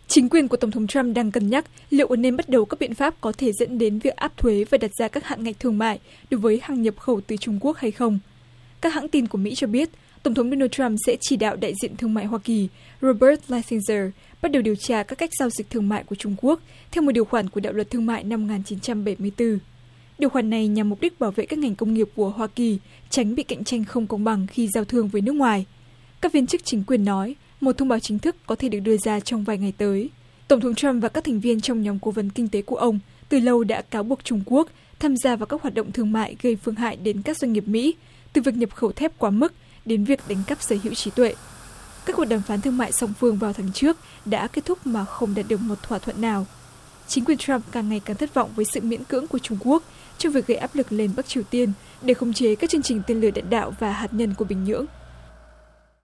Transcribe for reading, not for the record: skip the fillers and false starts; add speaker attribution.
Speaker 1: Chính quyền của Tổng thống Trump đang cân nhắc liệu có nên bắt đầu các biện pháp có thể dẫn đến việc áp thuế và đặt ra các hạn ngạch thương mại đối với hàng nhập khẩu từ Trung Quốc hay không. Các hãng tin của Mỹ cho biết, Tổng thống Donald Trump sẽ chỉ đạo đại diện thương mại Hoa Kỳ Robert Lighthizer bắt đầu điều tra các cách giao dịch thương mại của Trung Quốc theo một điều khoản của đạo luật thương mại năm 1974. Điều khoản này nhằm mục đích bảo vệ các ngành công nghiệp của Hoa Kỳ tránh bị cạnh tranh không công bằng khi giao thương với nước ngoài. Các viên chức chính quyền nói một thông báo chính thức có thể được đưa ra trong vài ngày tới. Tổng thống Trump và các thành viên trong nhóm cố vấn kinh tế của ông từ lâu đã cáo buộc Trung Quốc tham gia vào các hoạt động thương mại gây phương hại đến các doanh nghiệp Mỹ, từ việc nhập khẩu thép quá mức đến việc đánh cắp sở hữu trí tuệ. Các cuộc đàm phán thương mại song phương vào tháng trước đã kết thúc mà không đạt được một thỏa thuận nào. Chính quyền Trump càng ngày càng thất vọng với sự miễn cưỡng của Trung Quốc trong việc gây áp lực lên Bắc Triều Tiên để khống chế các chương trình tên lửa đạn đạo và hạt nhân của Bình Nhưỡng.